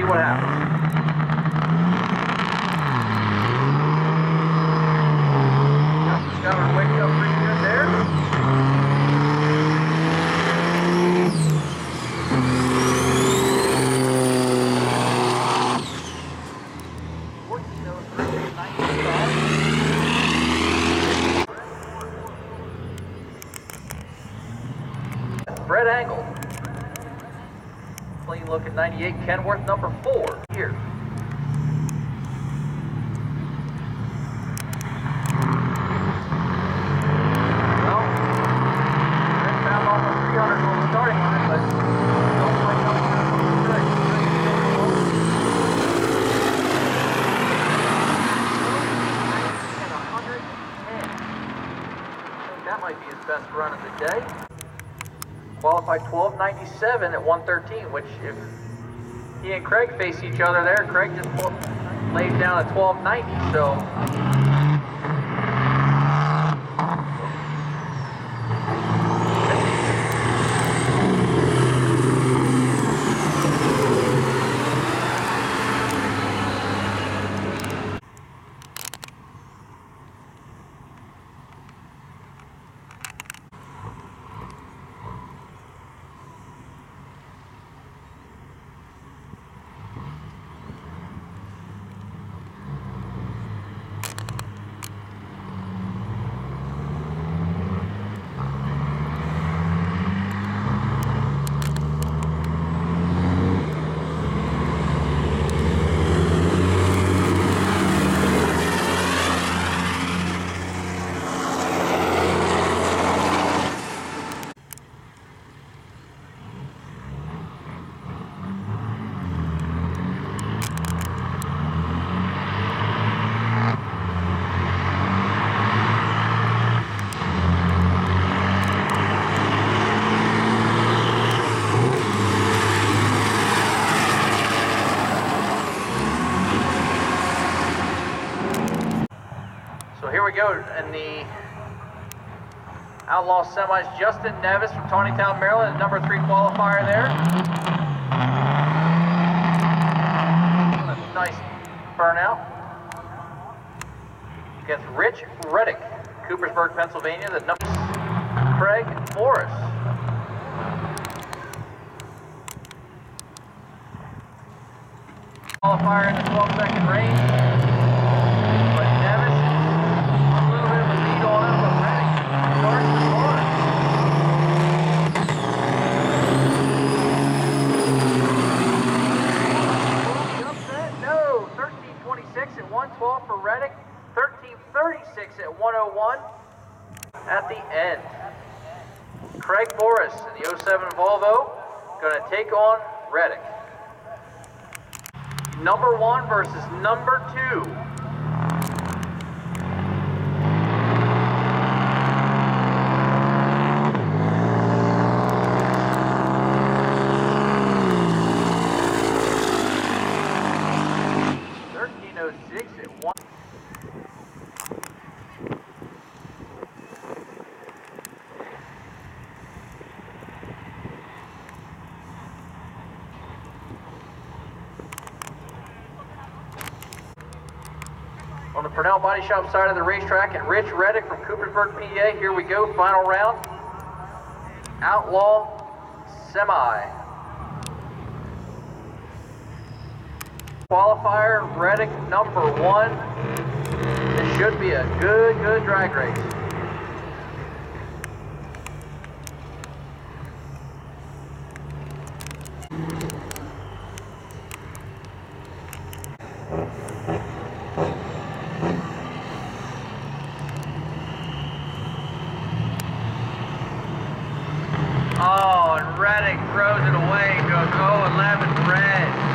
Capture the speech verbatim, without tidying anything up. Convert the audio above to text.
See what happens. Got her wake up pretty good there. Brett Angle. Clean looking ninety-eight Kenworth number four here. Well, Brett found almost three hundred on the starting line, but don't wake up on good. And one hundred ten. I think that might be his best run of the day. Qualified twelve ninety-seven at one thirteen, which if he and Craig face each other there, Craig just pulled, laid down at twelve ninety, so. So here we go in the Outlaw Semis. Justin Nevis from Tawnytown, Maryland, number three qualifier there. Nice burnout. Against Rich Reddick, Coopersburg, Pennsylvania, the number Craig Morris. Qualifier in the twelve second range. But Nevis, a little bit of a lead on him, but Reddick starts the car. Upset? No, thirteen twenty-six at one twelve for Reddick, thirteen thirty-six at one oh one at the end. Craig Morris in the oh seven Volvo going to take on Reddick. Number one versus number two. thirteen oh six at one. On the Purnell Body Shop side of the racetrack, and Rich Reddick from Coopersburg, P A. Here we go, final round. Outlaw Semi. Qualifier, Reddick number one. This should be a good, good drag race. Oh, and Reddick throws it away and goes oh eleven red.